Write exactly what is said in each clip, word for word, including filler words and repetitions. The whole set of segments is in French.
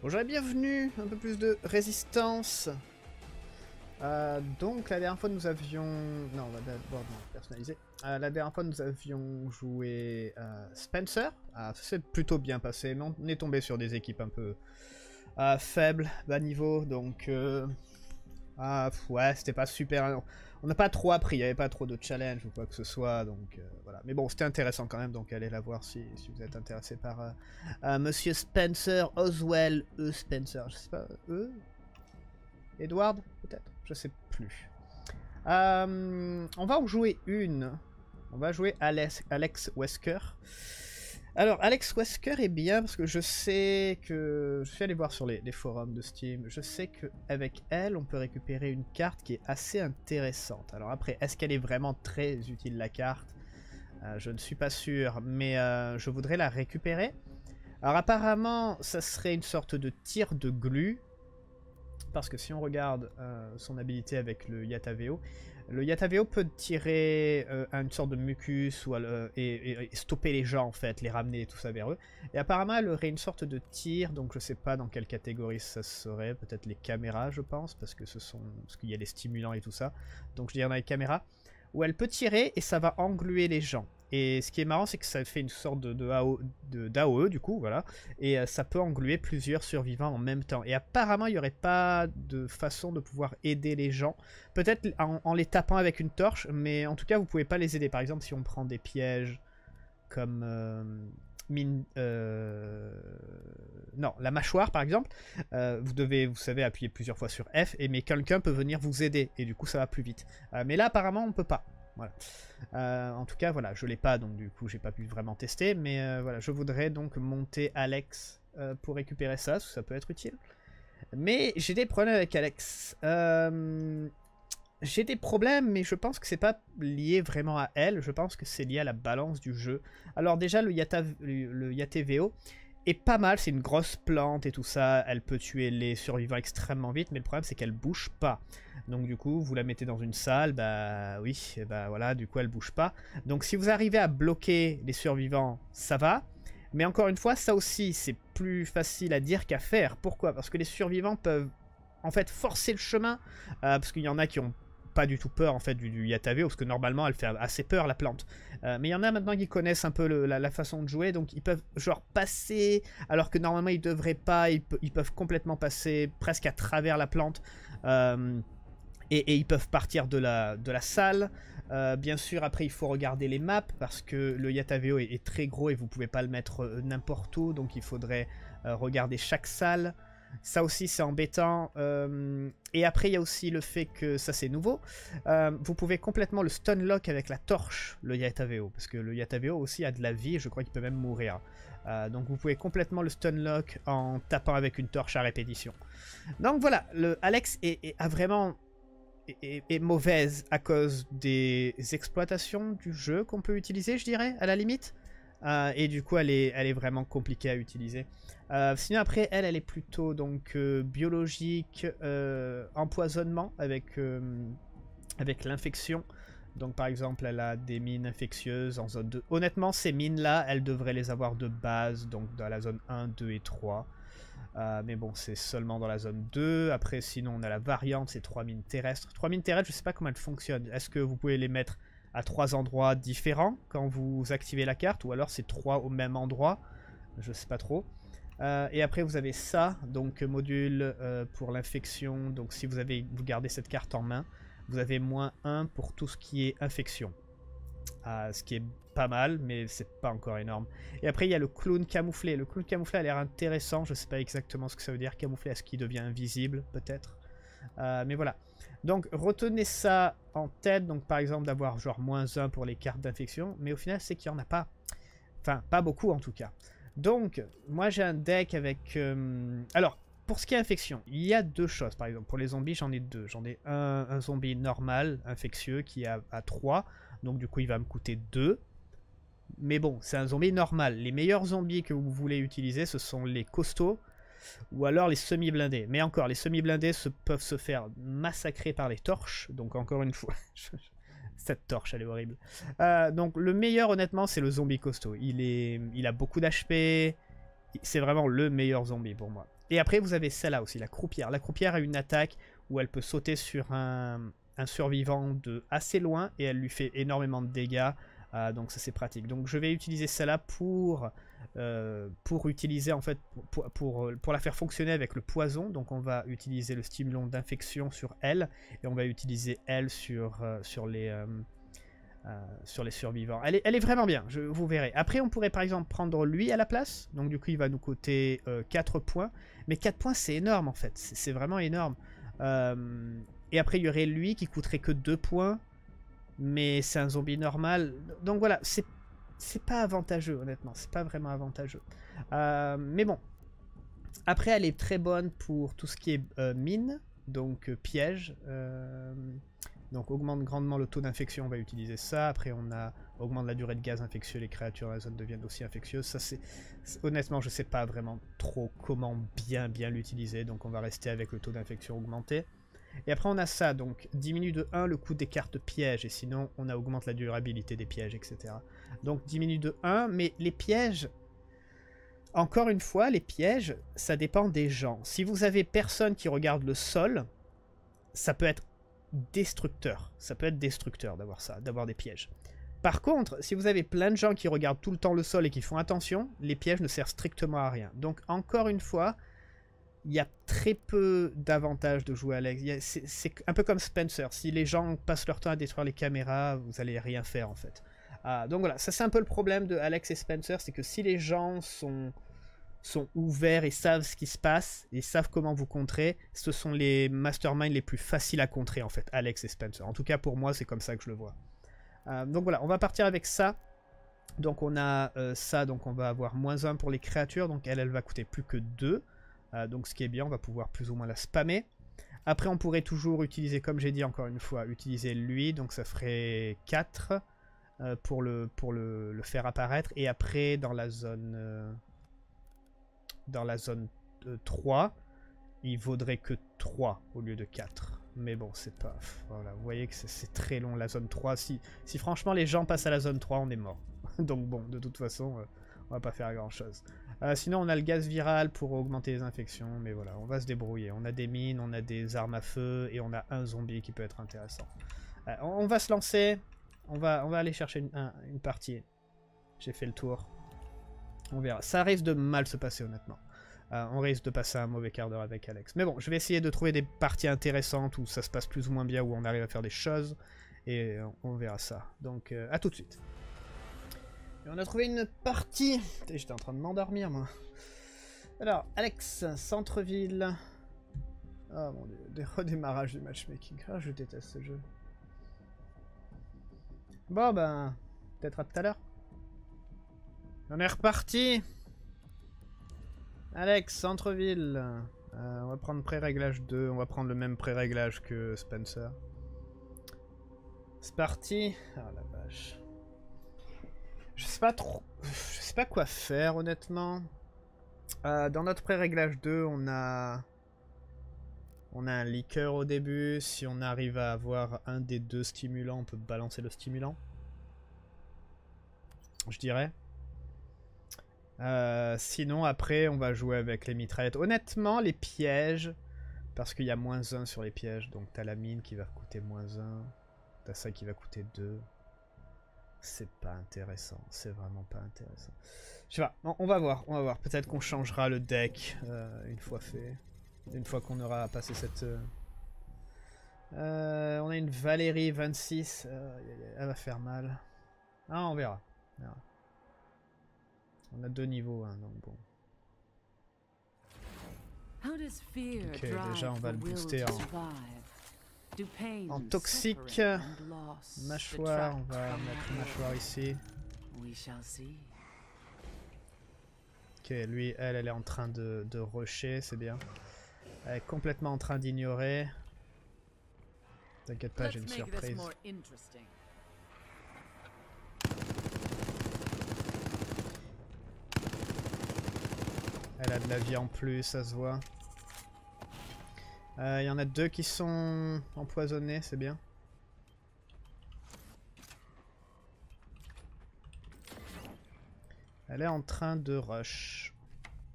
Bonjour et bienvenue, un peu plus de résistance. Euh, donc la dernière fois nous avions... Non, on va d'abord personnaliser. Euh, la dernière fois nous avions joué euh, Spencer. Ah, ça s'est plutôt bien passé, mais on est tombé sur des équipes un peu euh, faibles, bas niveau, donc... Euh... Ah, ouais, c'était pas super... On n'a pas trop appris, il n'y avait pas trop de challenge ou quoi que ce soit, donc euh, voilà. Mais bon, c'était intéressant quand même, donc allez la voir si, si vous êtes intéressé par euh, euh, Monsieur Spencer, Oswell, E. Spencer, je sais pas, E Edward, peut-être, je sais plus. Euh, on va en jouer une. On va jouer Alex, Alex Wesker. Alors, Alex Wesker est bien parce que je sais que... Je suis allé voir sur les, les forums de Steam. Je sais qu'avec elle, on peut récupérer une carte qui est assez intéressante. Alors après, est-ce qu'elle est vraiment très utile, la carte? euh, Je ne suis pas sûr, mais euh, je voudrais la récupérer. Alors apparemment, ça serait une sorte de tir de glu. Parce que si on regarde euh, son habilité avec le Yataveo, le Yataveo peut tirer euh, une sorte de mucus ou, euh, et, et, et stopper les gens en fait, les ramener tout ça vers eux. Et apparemment elle aurait une sorte de tir, donc je sais pas dans quelle catégorie ça serait, peut-être les caméras je pense, parce que ce sont, parce qu'il y a les stimulants et tout ça. Donc je dirais dans les caméras, où elle peut tirer et ça va engluer les gens. Et ce qui est marrant, c'est que ça fait une sorte de, de, A O, de d'A O E, du coup, voilà. Et euh, ça peut engluer plusieurs survivants en même temps. Et apparemment, il n'y aurait pas de façon de pouvoir aider les gens. Peut-être en, en les tapant avec une torche, mais en tout cas, vous pouvez pas les aider. Par exemple, si on prend des pièges comme... Euh, mine, euh... Non, la mâchoire, par exemple. Euh, vous devez, vous savez, appuyer plusieurs fois sur F, et mais quelqu'un peut venir vous aider. Et du coup, ça va plus vite. Euh, mais là, apparemment, on peut pas. Voilà. Euh, en tout cas, voilà, je l'ai pas, donc du coup, j'ai pas pu vraiment tester, mais euh, voilà, je voudrais donc monter Alex euh, pour récupérer ça, parce que ça peut être utile. Mais j'ai des problèmes avec Alex. Euh, j'ai des problèmes, mais je pense que c'est pas lié vraiment à elle, je pense que c'est lié à la balance du jeu. Alors déjà, le, Yata, le, le Yateveo est pas mal, c'est une grosse plante et tout ça, elle peut tuer les survivants extrêmement vite, mais le problème c'est qu'elle bouge pas. Donc du coup, vous la mettez dans une salle, bah oui, bah voilà, du coup elle bouge pas. Donc si vous arrivez à bloquer les survivants, ça va. Mais encore une fois, ça aussi, c'est plus facile à dire qu'à faire. Pourquoi? Parce que les survivants peuvent en fait forcer le chemin, euh, parce qu'il y en a qui ont pas du tout peur en fait du, du Yataveo, parce que normalement elle fait assez peur la plante. Euh, mais il y en a maintenant qui connaissent un peu le, la, la façon de jouer, donc ils peuvent genre passer, alors que normalement ils devraient pas, ils, ils peuvent complètement passer presque à travers la plante. Euh, Et, et ils peuvent partir de la, de la salle. Euh, bien sûr, après, il faut regarder les maps parce que le Yataveo est, est très gros et vous ne pouvez pas le mettre euh, n'importe où. Donc, il faudrait euh, regarder chaque salle. Ça aussi, c'est embêtant. Euh, et après, il y a aussi le fait que, ça c'est nouveau, euh, vous pouvez complètement le stunlock avec la torche, le Yataveo. Parce que le Yataveo aussi a de la vie et je crois qu'il peut même mourir. Euh, donc, vous pouvez complètement le stunlock en tapant avec une torche à répétition. Donc, voilà, le Alex est, est, a vraiment... Est, est mauvaise à cause des exploitations du jeu qu'on peut utiliser, je dirais, à la limite. Euh, et du coup, elle est, elle est vraiment compliquée à utiliser. Euh, sinon, après, elle, elle est plutôt donc euh, biologique, euh, empoisonnement avec, euh, avec l'infection. Donc, par exemple, elle a des mines infectieuses en zone deux. Honnêtement, ces mines-là, elle devrait les avoir de base, donc dans la zone un, deux et trois. Euh, mais bon, c'est seulement dans la zone deux. Après, sinon, on a la variante, c'est trois mines terrestres. trois mines terrestres, je sais pas comment elles fonctionnent. Est-ce que vous pouvez les mettre à trois endroits différents quand vous activez la carte? Ou alors c'est trois au même endroit? Je sais pas trop. Euh, et après, vous avez ça, donc module euh, pour l'infection. Donc si vous, avez, vous gardez cette carte en main, vous avez moins un pour tout ce qui est infection. Euh, ce qui est pas mal, mais c'est pas encore énorme. Et après, il y a le clown camouflé. Le clown camouflé a l'air intéressant. Je sais pas exactement ce que ça veut dire. Camouflé, est-ce qu'il devient invisible, peut-être? euh, Mais voilà. Donc, retenez ça en tête. Donc, par exemple, d'avoir genre moins un pour les cartes d'infection. Mais au final, c'est qu'il n'y en a pas. Enfin, pas beaucoup en tout cas. Donc, moi, j'ai un deck avec... Euh... Alors, pour ce qui est infection, il y a deux choses. Par exemple, pour les zombies, j'en ai deux. J'en ai un, un zombie normal, infectieux, qui est à, à trois. Donc, du coup, il va me coûter deux. Mais bon, c'est un zombie normal. Les meilleurs zombies que vous voulez utiliser, ce sont les costauds ou alors les semi-blindés. Mais encore, les semi-blindés se, peuvent se faire massacrer par les torches. Donc encore une fois, cette torche, elle est horrible. Euh, donc le meilleur, honnêtement, c'est le zombie costaud. Il, est, il a beaucoup d'H P, c'est vraiment le meilleur zombie pour moi. Et après, vous avez celle-là aussi, la croupière. La croupière a une attaque où elle peut sauter sur un, un survivant de assez loin et elle lui fait énormément de dégâts. Euh, donc ça, c'est pratique. Donc je vais utiliser celle-là pour, euh, pour utiliser en fait pour, pour, pour la faire fonctionner avec le poison. Donc on va utiliser le stimulant d'infection sur elle et on va utiliser elle sur, euh, sur les... Euh, Euh, sur les survivants. Elle est, elle est vraiment bien, je, vous verrez. Après, on pourrait par exemple prendre lui à la place. Donc du coup, il va nous coûter euh, quatre points. Mais quatre points, c'est énorme en fait. C'est vraiment énorme. Euh, et après, il y aurait lui qui coûterait que deux points. Mais c'est un zombie normal. Donc voilà, c'est c'est pas avantageux, honnêtement. C'est pas vraiment avantageux. Euh, mais bon. Après, elle est très bonne pour tout ce qui est euh, mine. Donc euh, piège. Euh... Donc augmente grandement le taux d'infection, on va utiliser ça. Après on a augmente la durée de gaz infectieux, les créatures dans la zone deviennent aussi infectieuses. Ça c'est honnêtement je sais pas vraiment trop comment bien bien l'utiliser. Donc on va rester avec le taux d'infection augmenté. Et après on a ça, donc diminue de un le coût des cartes pièges. Et sinon on a augmente la durabilité des pièges, et cetera. Donc diminue de un, mais les pièges... Encore une fois, les pièges, ça dépend des gens. Si vous avez personne qui regarde le sol, ça peut être destructeur. Ça peut être destructeur d'avoir ça, d'avoir des pièges. Par contre, si vous avez plein de gens qui regardent tout le temps le sol et qui font attention, les pièges ne servent strictement à rien. Donc encore une fois, il y a très peu d'avantages de jouer Alex. C'est un peu comme Spencer. Si les gens passent leur temps à détruire les caméras, vous allez rien faire en fait. Ah, donc voilà, ça c'est un peu le problème de Alex et Spencer, c'est que si les gens sont... sont ouverts et savent ce qui se passe et savent comment vous contrer, ce sont les masterminds les plus faciles à contrer en fait, Alex et Spencer. En tout cas pour moi c'est comme ça que je le vois. Euh, donc voilà, on va partir avec ça. Donc on a euh, ça, donc on va avoir moins un pour les créatures, donc elle, elle va coûter plus que deux. Euh, donc ce qui est bien, on va pouvoir plus ou moins la spammer. Après on pourrait toujours utiliser, comme j'ai dit encore une fois, utiliser lui, donc ça ferait quatre euh, pour, le, pour le, le faire apparaître. Et après dans la zone... Euh, dans la zone trois, il vaudrait que trois au lieu de quatre. Mais bon, c'est pas... Voilà, vous voyez que c'est très long la zone trois. Si, si franchement les gens passent à la zone trois, on est mort. Donc bon, de toute façon, euh, on va pas faire grand chose. Euh, sinon, on a le gaz viral pour augmenter les infections. Mais voilà, on va se débrouiller. On a des mines, on a des armes à feu et on a un zombie qui peut être intéressant. Euh, on, on va se lancer. On va, on va aller chercher une, un, une partie. J'ai fait le tour. On verra. Ça risque de mal se passer honnêtement. Euh, on risque de passer un mauvais quart d'heure avec Alex. Mais bon, je vais essayer de trouver des parties intéressantes où ça se passe plus ou moins bien, où on arrive à faire des choses. Et on, on verra ça. Donc, euh, à tout de suite. Et on a trouvé une partie. J'étais en train de m'endormir, moi. Alors, Alex, centre-ville. Oh mon dieu, des redémarrages du matchmaking. Ah, je déteste ce jeu. Bon, ben, peut-être à tout à l'heure. On est reparti. Alex, centre-ville. Euh, on va prendre pré-réglage deux. On va prendre le même pré-réglage que Spencer. C'est parti. Ah la vache. Je sais pas trop... Je sais pas quoi faire, honnêtement. Euh, dans notre pré-réglage deux, on a... On a un liqueur au début. Si on arrive à avoir un des deux stimulants, on peut balancer le stimulant. Je dirais. Euh, sinon, après, on va jouer avec les mitraillettes. Honnêtement, les pièges, parce qu'il y a moins un sur les pièges. Donc, t'as la mine qui va coûter moins un. T'as ça qui va coûter deux. C'est pas intéressant. C'est vraiment pas intéressant. Je sais pas. On, on va voir. On va voir. Peut-être qu'on changera le deck euh, une fois fait. Une fois qu'on aura passé cette... Euh... Euh, on a une Valérie vingt-six. Euh, elle va faire mal. Ah, on verra. On verra. On a deux niveaux, hein, donc bon. Ok, déjà on va le booster en, en toxique. Mâchoire, on va mettre mâchoire ici. Ok, lui, elle, elle est en train de, de rusher, c'est bien. Elle est complètement en train d'ignorer. T'inquiète pas, j'ai une surprise. Elle a de la vie en plus, ça se voit. Il euh, y en a deux qui sont empoisonnés, c'est bien. Elle est en train de rush.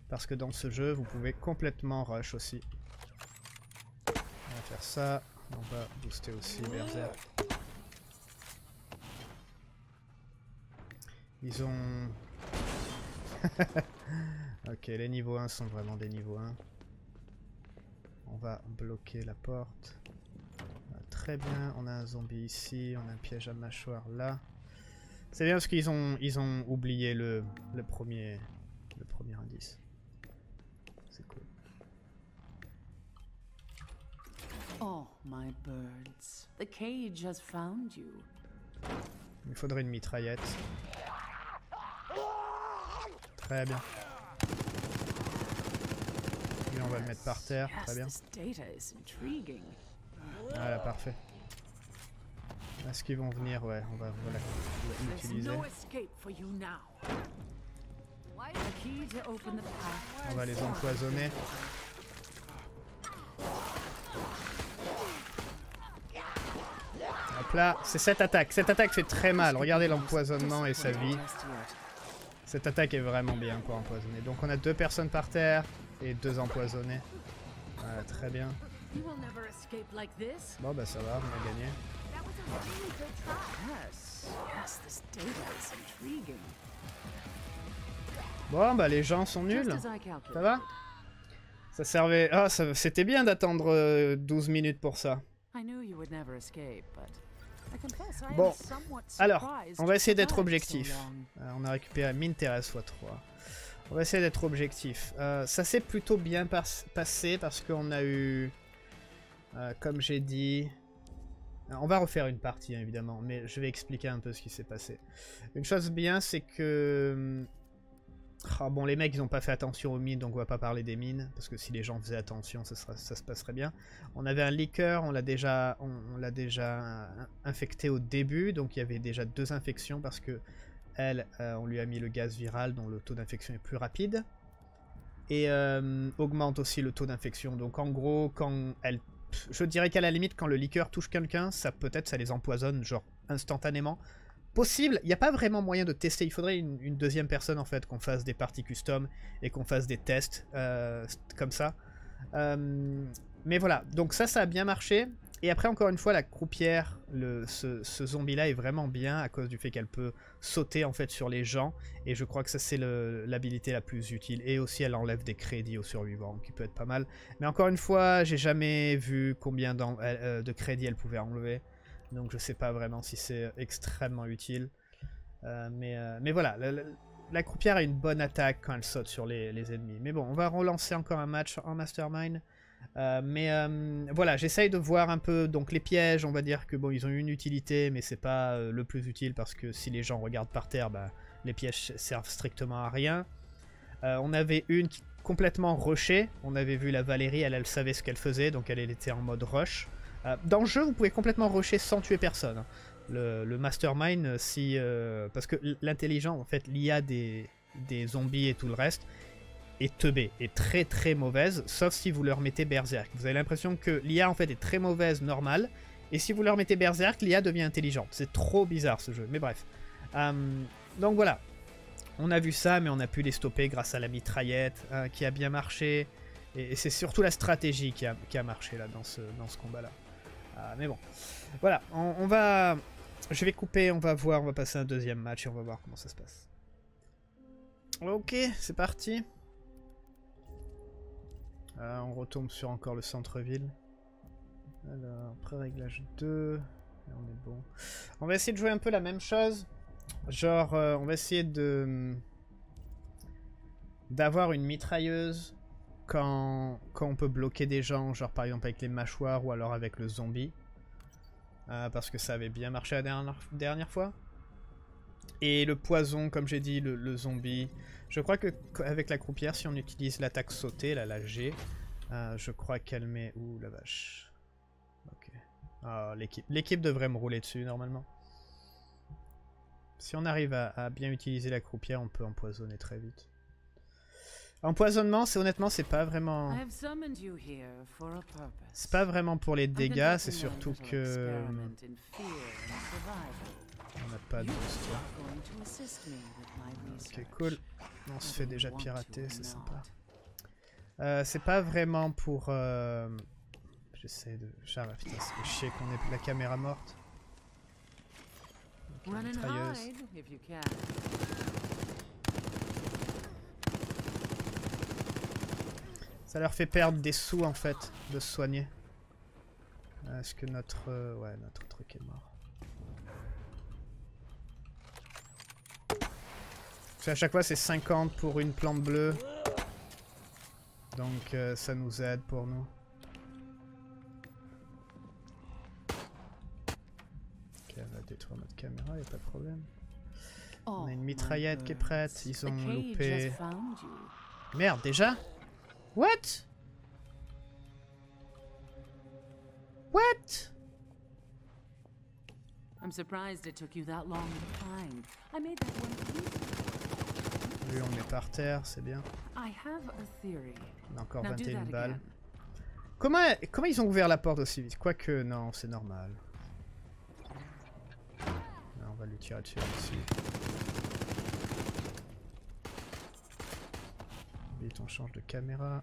Parce que dans ce jeu, vous pouvez complètement rush aussi. On va faire ça. On va booster aussi Berserk. Ils ont... ok, les niveaux un sont vraiment des niveaux un. On va bloquer la porte. Très bien, on a un zombie ici, on a un piège à mâchoire là. C'est bien parce qu'ils ont, ils ont oublié le, le, premier, le premier indice. C'est cool. Oh, my birds. The cage has found you. Il faudrait une mitraillette. Très bien. Lui, on va le mettre par terre. Très bien. Voilà, parfait. Est-ce qu'ils vont venir? Ouais, on va voilà, l'utiliser. On va les empoisonner. Hop là, c'est cette attaque. Cette attaque fait très mal. Regardez l'empoisonnement et sa vie. Cette attaque est vraiment bien pour empoisonner. Donc on a deux personnes par terre et deux empoisonnés. Voilà, très bien. Bon bah ça va, on a gagné. Bon bah les gens sont nuls. Ça va? Ça servait... Ah, ça... c'était bien d'attendre euh, douze minutes pour ça. Bon, alors, on va essayer d'être objectif. Euh, on a récupéré mine terrestre fois trois. On va essayer d'être objectif. Euh, ça s'est plutôt bien pas passé parce qu'on a eu... Euh, comme j'ai dit... On va refaire une partie, hein, évidemment, mais je vais expliquer un peu ce qui s'est passé. Une chose bien, c'est que... Oh, bon, les mecs, ils n'ont pas fait attention aux mines, donc on va pas parler des mines, parce que si les gens faisaient attention, ça, sera, ça se passerait bien. On avait un leaker, on l'a déjà, on, on l'a déjà infecté au début, donc il y avait déjà deux infections, parce que elle, euh, on lui a mis le gaz viral, dont le taux d'infection est plus rapide, et euh, augmente aussi le taux d'infection. Donc en gros, quand elle... Je dirais qu'à la limite, quand le leaker touche quelqu'un, ça peut-être ça les empoisonne, genre instantanément. Possible, il n'y a pas vraiment moyen de tester, il faudrait une, une deuxième personne en fait, qu'on fasse des parties custom et qu'on fasse des tests euh, comme ça. Euh, mais voilà, donc ça, ça a bien marché. Et après, encore une fois, la croupière, le, ce, ce zombie-là est vraiment bien à cause du fait qu'elle peut sauter en fait sur les gens. Et je crois que ça, c'est l'habilité la plus utile. Et aussi, elle enlève des crédits aux survivants, qui peut être pas mal. Mais encore une fois, j'ai jamais vu combien euh, de crédits elle pouvait enlever. Donc je sais pas vraiment si c'est extrêmement utile. Euh, mais, euh, mais voilà, la, la, la croupière a une bonne attaque quand elle saute sur les, les ennemis. Mais bon, on va relancer encore un match en Mastermind. Euh, mais euh, voilà, j'essaye de voir un peu donc les pièges, on va dire que bon, ils ont une utilité, mais c'est pas euh, le plus utile parce que si les gens regardent par terre, bah, les pièges servent strictement à rien. Euh, on avait une qui complètement rushée. On avait vu la Valérie, elle, elle savait ce qu'elle faisait, donc elle, elle était en mode rush. Euh, dans le jeu, vous pouvez complètement rusher sans tuer personne. Le, le Mastermind, si, euh, parce que l'intelligent, en fait, l'I A des, des zombies et tout le reste, est teubée, est très très mauvaise, sauf si vous leur mettez Berserk. Vous avez l'impression que l'I A en fait est très mauvaise, normale, et si vous leur mettez Berserk, l'I A devient intelligente. C'est trop bizarre ce jeu, mais bref. Euh, donc voilà, on a vu ça, mais on a pu les stopper grâce à la mitraillette, euh, qui a bien marché, et, et c'est surtout la stratégie qui a, qui a marché là dans ce, dans ce combat-là. Euh, mais bon, voilà, on, on va... Je vais couper, on va voir, on va passer un deuxième match et on va voir comment ça se passe. Ok, c'est parti. Euh, on retombe sur encore le centre-ville. Alors, pré-réglage deux. Là, on est bon. On va essayer de jouer un peu la même chose. Genre, euh, on va essayer de... d'avoir une mitrailleuse quand... quand on peut bloquer des gens. Genre, par exemple, avec les mâchoires ou alors avec le zombie. Euh, parce que ça avait bien marché la dernière, dernière fois. Et le poison, comme j'ai dit, le, le zombie. Je crois que avec la croupière, si on utilise l'attaque sautée, là, la G, euh, je crois qu'elle met... Ouh, la vache. Ok. Ah, l'équipe l'équipe devrait me rouler dessus, normalement. Si on arrive à, à bien utiliser la croupière, on peut empoisonner très vite. Empoisonnement, c'est honnêtement, c'est pas vraiment... C'est pas vraiment pour les dégâts, c'est surtout que... On n'a pas de booster. Ok, cool. On se fait déjà pirater, c'est sympa. Euh, c'est pas vraiment pour... Euh... J'essaie de... Ah, putain, ça fait chier qu'on ait la caméra morte. Okay, Run and mitrailleuse. hide if you can. Ça leur fait perdre des sous en fait, de se soigner. Est-ce que notre... Euh... Ouais, notre truc est mort. Parce qu'à chaque fois c'est cinquante pour une plante bleue. Donc euh, ça nous aide pour nous. Ok, on va détruire notre caméra, y a pas de problème. On a une mitraillette qui est prête, ils ont loupé... Merde, déjà? What? What? I'm surprised it took you that long to find. I made that one easy. Lui, on est par terre, c'est bien. I have a theory. On a encore Now vingt et une do that balles. again. Comment, comment ils ont ouvert la porte aussi vite? Quoique, non, c'est normal. Non, on va lui tirer dessus aussi. Vite, on change de caméra.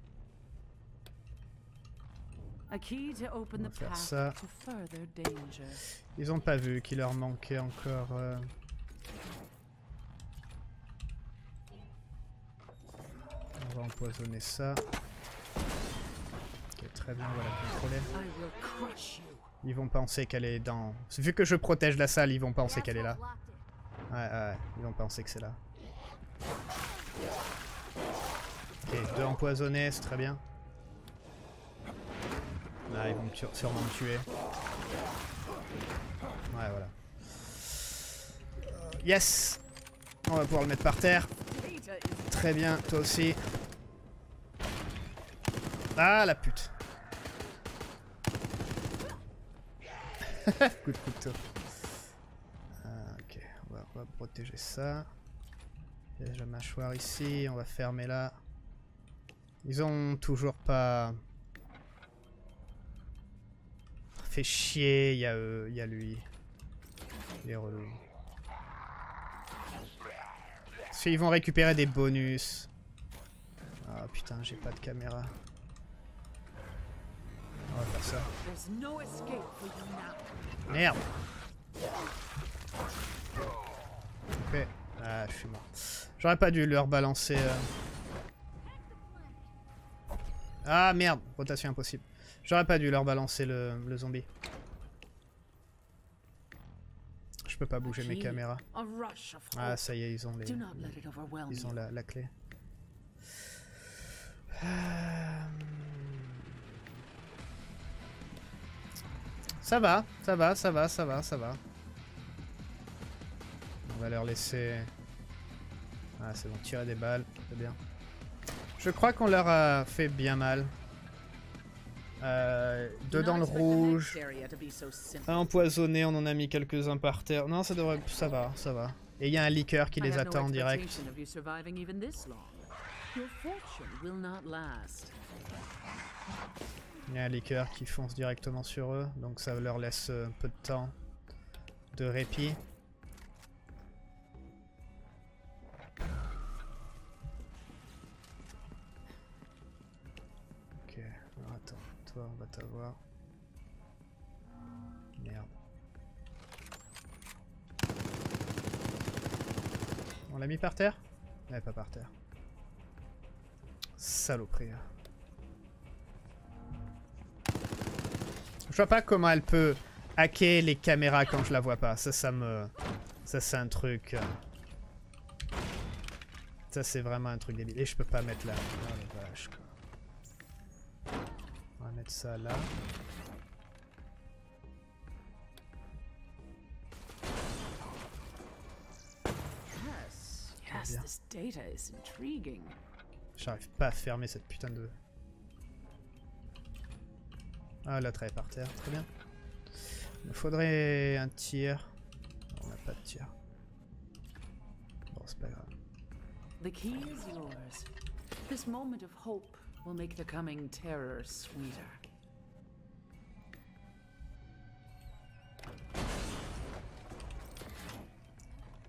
A key to open On va the faire path ça. to further danger. Ils ont pas vu qu'il leur manquait encore... Euh... On va empoisonner ça. Ok, très bien, on va la contrôler. I will crush you. Ils vont penser qu'elle est dans... Vu que je protège la salle, ils vont penser qu'elle est là. Ouais, ouais, ils vont penser que c'est là. Ok, deux empoisonnés, c'est très bien. Là, ils vont me sûrement me tuer. Ouais, voilà. Yes! On va pouvoir le mettre par terre. Très bien, toi aussi. Ah, la pute. Coup de couteau. Ah, ok, on va, on va protéger ça. Il y a déjà mâchoire ici, on va fermer là. Ils ont toujours pas... Fait chier, il y a eux, il y a lui. Les relous. Parce qu'ils vont récupérer des bonus. Ah putain, j'ai pas de caméra. On va faire ça. Merde. Ok. Ah, je suis mort. J'aurais pas dû leur balancer... Euh... Ah merde, rotation impossible. J'aurais pas dû leur balancer le, le zombie. Je peux pas bouger mes caméras. Ah ça y est, ils ont les, ils ont la, la clé. Ça va, ça va, ça va, ça va, ça va. On va leur laisser... Ah c'est bon, tirer des balles, c'est bien. Je crois qu'on leur a fait bien mal. Euh, deux dans le rouge. Un empoisonné, on en a mis quelques-uns par terre. Non, ça devrait... Ça va, ça va. Et il y a un liqueur qui les attend en direct. Il y a un liqueur qui fonce directement sur eux. Donc ça leur laisse un peu de temps de répit. Toi, on va t'avoir. Merde. On l'a mis par terre? Ouais, pas par terre. Saloperie. Je vois pas comment elle peut hacker les caméras quand je la vois pas. Ça, ça me... Ça, c'est un truc... Ça, c'est vraiment un truc débile. Et je peux pas mettre là. Oh la vache, quoi. On va mettre ça là. Yes, yes, this data is intriguing. J'arrive pas à fermer cette putain de... Ah, l'autre elle est par terre, très bien. Il me faudrait un tir. On n'a pas de tir. Bon, c'est pas grave. The key is yours. This moment of hope will make the coming terror sweeter.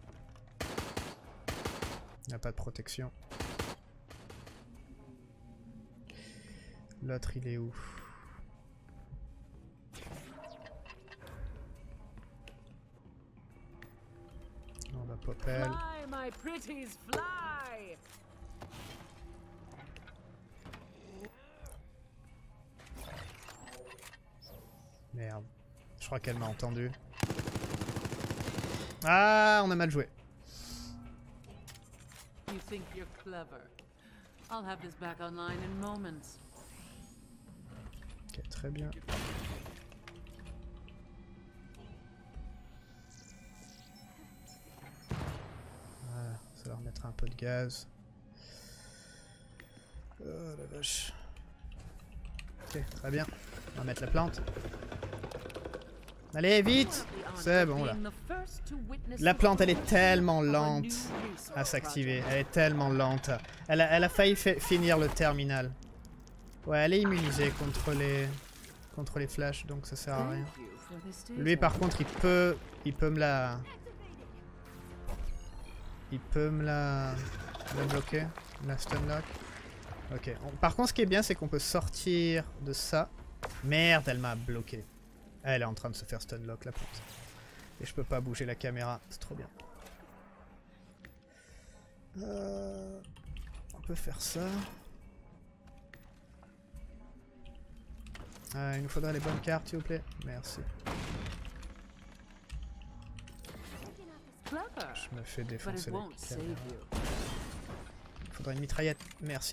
Il n'y a pas de protection. L'autre, il est où? On va pop elle. Fly, my pretties, fly! Merde. Je crois qu'elle m'a entendu. Ah, on a mal joué. You think you're clever. I'll have this back online in moments. Ok, très bien. Voilà, ça va remettre un peu de gaz. Oh la vache. Ok, très bien. On va mettre la plante. Allez, vite! C'est bon là. La plante, elle est tellement lente à s'activer. Elle est tellement lente. Elle a, elle a failli finir le terminal. Ouais, elle est immunisée contre les, contre les flashs, donc ça sert à rien. Lui, par contre, il peut, il peut me la, il peut me la, la bloquer, la stunlock. Ok. On, par contre, ce qui est bien, c'est qu'on peut sortir de ça. Merde, elle m'a bloqué. Elle est en train de se faire stunlock, la plante. Et je peux pas bouger la caméra, c'est trop bien. Euh, on peut faire ça. Ah, il nous faudra les bonnes cartes, s'il vous plaît. Merci. Je me fais défoncer les caméras. Il faudra une mitraillette. Merci.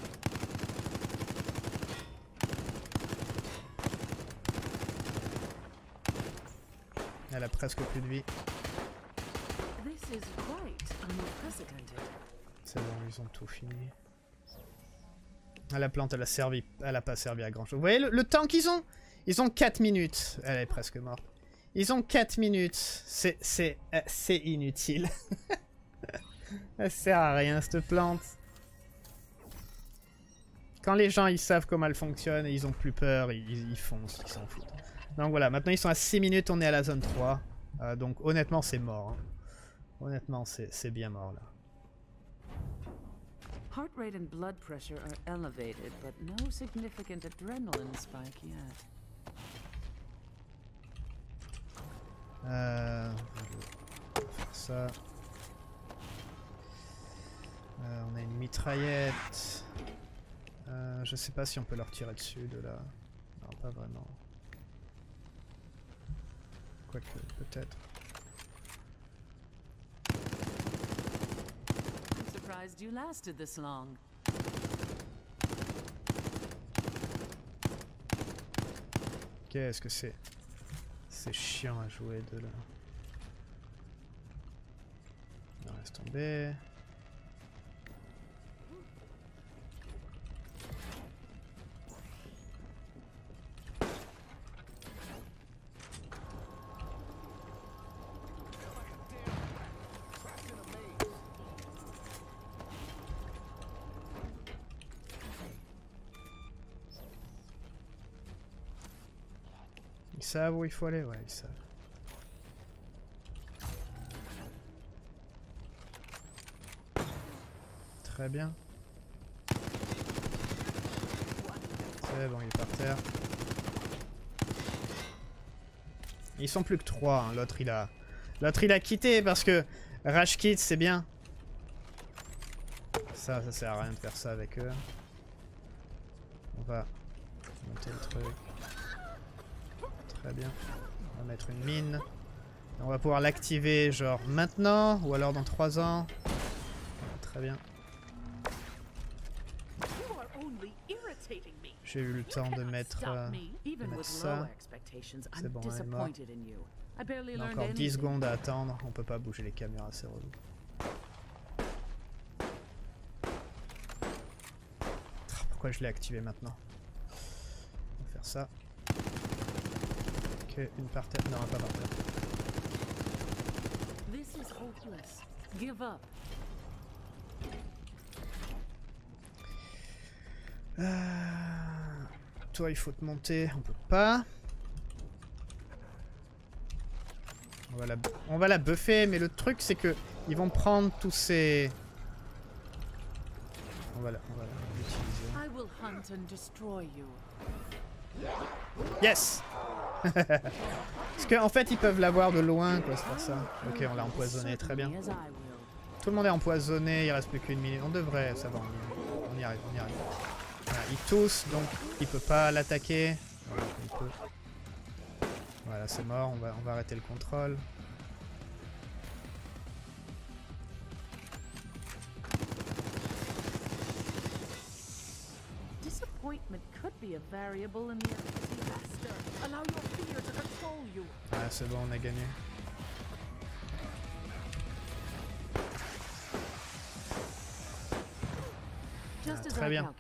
Elle a presque plus de vie. C'est bon, ils ont tout fini. Ah, la plante, elle a servi, elle a pas servi à grand chose. Vous voyez le, le temps qu'ils ont? Ils ont quatre minutes. Elle est presque morte. Ils ont quatre minutes. C'est, c'est, euh, c'est inutile. Elle sert à rien, cette plante. Quand les gens, ils savent comment elle fonctionne et ils ont plus peur, ils, ils foncent, ils s'en foutent. Donc voilà, maintenant ils sont à six minutes, on est à la zone trois. Euh, donc honnêtement, c'est mort. Hein. Honnêtement, c'est bien mort là. Heart rate and blood pressure are elevated, but no significant adrenaline spike yet. Euh, on va faire ça. Euh, on a une mitraillette. Euh, je sais pas si on peut leur tirer dessus de là. Non, pas vraiment. Quoique, peut-être. I'm surprised you lasted this long. Qu'est-ce que c'est? C'est chiant à jouer de là. On reste tombé. Ils savent où il faut aller? Ouais, ils savent. Très bien. C'est bon, il est par terre. Ils sont plus que trois, hein. L'autre il a... L'autre il a quitté parce que Rage quitte, c'est bien. Ça, ça sert à rien de faire ça avec eux. On va monter le truc. Très bien. On va mettre une mine. Et on va pouvoir l'activer genre maintenant ou alors dans trois ans. Très bien. J'ai eu le temps de mettre, euh, de mettre ça. C'est bon, elle est morte. On a encore dix secondes à attendre. On peut pas bouger les caméras, c'est relou. Pourquoi je l'ai activé maintenant? On va faire ça. Ok, une par terre. Non, pas par terre. This is hopeless. Give up. Euh... Toi, il faut te monter. On peut pas. On va la, on va la buffer, mais le truc, c'est que ils vont prendre tous ces... On va la, on va l'utiliser. will hunt and destroy you. Yes. Parce qu'en en fait, ils peuvent l'avoir de loin, quoi, c'est pour ça. Ok, on l'a empoisonné, très bien. Tout le monde est empoisonné, il reste plus qu'une minute. On devrait, ça va, on y, on y arrive, on y arrive. Voilà, il tousse, donc il peut pas l'attaquer. Voilà, il peut. Voilà, c'est mort, on va, on va arrêter le contrôle. Ah, c'est bon, on a gagné. Ah, très bien.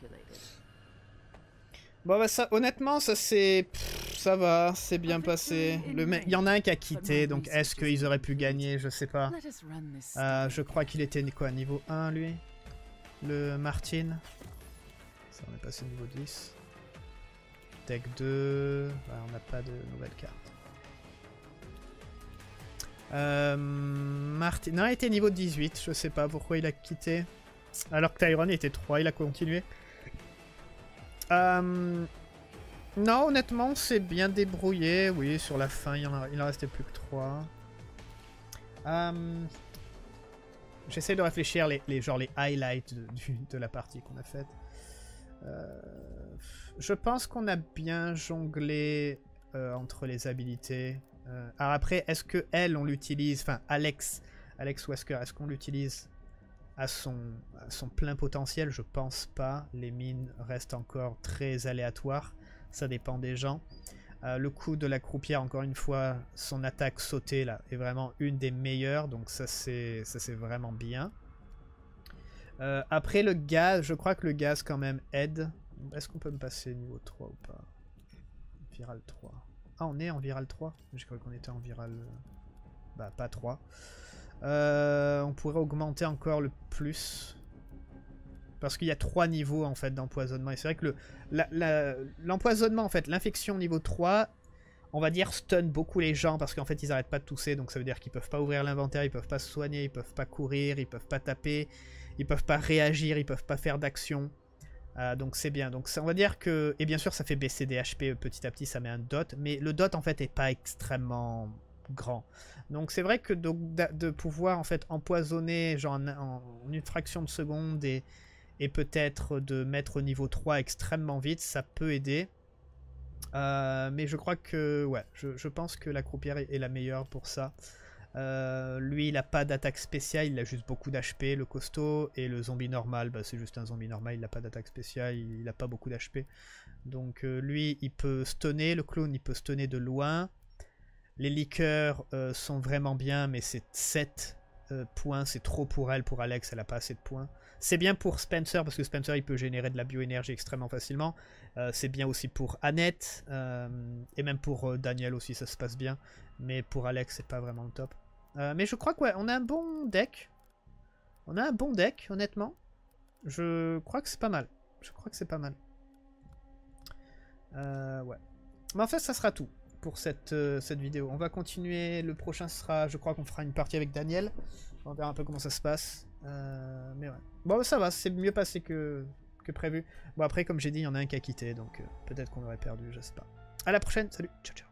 Bon bah ça, honnêtement, ça c'est, ça va, c'est bien passé. Le mec, il y en a un qui a quitté, donc est-ce qu'ils auraient pu gagner, je sais pas. Euh, je crois qu'il était quoi, niveau un lui, le Martin. Ça, on est passé niveau dix. Deck deux, bah, on n'a pas de nouvelles cartes. Euh, Martin, non, il était niveau dix-huit, je sais pas pourquoi il a quitté. Alors que Tyrone était trois, il a continué. Euh, non, honnêtement, c'est bien débrouillé. Oui, sur la fin, il en, a, il en restait plus que trois. Euh, J'essaie de réfléchir les, les, genre les highlights de, de la partie qu'on a faite. Euh, je pense qu'on a bien jonglé euh, entre les habilités. Euh, alors après, est-ce que elle, on l'utilise, enfin Alex, Alex Wesker, est-ce qu'on l'utilise à son, à son plein potentiel? Je pense pas. Les mines restent encore très aléatoires. Ça dépend des gens. Euh, le coup de la croupière, encore une fois, son attaque sautée là est vraiment une des meilleures. Donc ça c'est ça c'est vraiment bien. Euh, après le gaz, je crois que le gaz quand même aide. Est-ce qu'on peut me passer niveau trois ou pas? Viral trois. Ah, on est en viral trois? Je crois qu'on était en viral... Bah, pas trois. Euh, on pourrait augmenter encore le plus. Parce qu'il y a trois niveaux en fait d'empoisonnement. Et c'est vrai que l'empoisonnement, le, en fait, l'infection niveau trois, on va dire stun beaucoup les gens parce qu'en fait ils arrêtent pas de tousser. Donc ça veut dire qu'ils peuvent pas ouvrir l'inventaire, ils peuvent pas se soigner, ils peuvent pas courir, ils peuvent pas taper, ils peuvent pas réagir, ils peuvent pas faire d'action. Euh, donc c'est bien. Donc ça, on va dire que... Et bien sûr ça fait baisser des H P petit à petit, ça met un dot. Mais le dot en fait est pas extrêmement grand. Donc c'est vrai que de, de pouvoir en fait empoisonner genre en, en une fraction de seconde et, et peut-être de mettre au niveau trois extrêmement vite, ça peut aider. Euh, mais je crois que... Ouais, je, je pense que la croupière est, est la meilleure pour ça. Euh, lui il a pas d'attaque spéciale, il a juste beaucoup d'H P, le costaud, et le zombie normal, bah, c'est juste un zombie normal, il n'a pas d'attaque spéciale, il n'a pas beaucoup d'H P. Donc euh, lui il peut stunner, le clown il peut stunner de loin. Les liqueurs euh, sont vraiment bien, mais c'est sept euh, points, c'est trop pour elle, pour Alex, elle a pas assez de points. C'est bien pour Spencer, parce que Spencer il peut générer de la bioénergie extrêmement facilement. Euh, c'est bien aussi pour Annette, euh, et même pour euh, Daniel aussi, ça se passe bien. Mais pour Alex, c'est pas vraiment le top. Euh, mais je crois que ouais, on a un bon deck. On a un bon deck, honnêtement. Je crois que c'est pas mal. Je crois que c'est pas mal. Euh, ouais. Mais en fait, ça sera tout pour cette, euh, cette vidéo. On va continuer. Le prochain sera, je crois qu'on fera une partie avec Daniel. On verra un peu comment ça se passe. Euh, mais ouais. Bon, ça va, c'est mieux passé que, que prévu. Bon, après, comme j'ai dit, il y en a un qui a quitté. Donc euh, peut-être qu'on aurait perdu, je sais pas. À la prochaine, salut, ciao, ciao.